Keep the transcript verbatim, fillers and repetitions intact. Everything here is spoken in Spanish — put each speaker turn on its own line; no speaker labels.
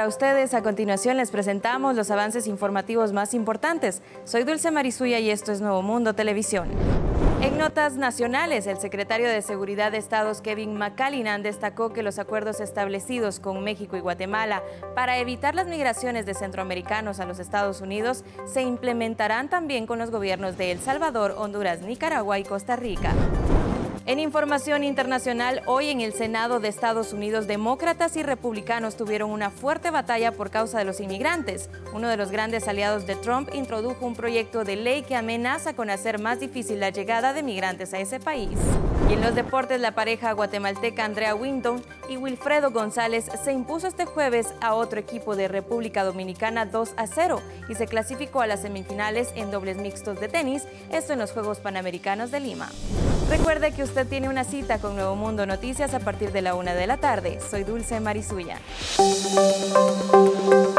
para ustedes. A continuación les presentamos los avances informativos más importantes. Soy Dulce Marisuya y esto es Nuevo Mundo Televisión. En notas nacionales, el secretario de Seguridad de Estados, Kevin McAleenan, destacó que los acuerdos establecidos con México y Guatemala para evitar las migraciones de centroamericanos a los Estados Unidos se implementarán también con los gobiernos de El Salvador, Honduras, Nicaragua y Costa Rica. En información internacional, hoy en el Senado de Estados Unidos, demócratas y republicanos tuvieron una fuerte batalla por causa de los inmigrantes. Uno de los grandes aliados de Trump introdujo un proyecto de ley que amenaza con hacer más difícil la llegada de migrantes a ese país. Y en los deportes, la pareja guatemalteca Andrea Winton y Wilfredo González se impuso este jueves a otro equipo de República Dominicana dos a cero y se clasificó a las semifinales en dobles mixtos de tenis, esto en los Juegos Panamericanos de Lima. Recuerde que usted tiene una cita con Nuevo Mundo Noticias a partir de la una de la tarde. Soy Dulce Marisuya.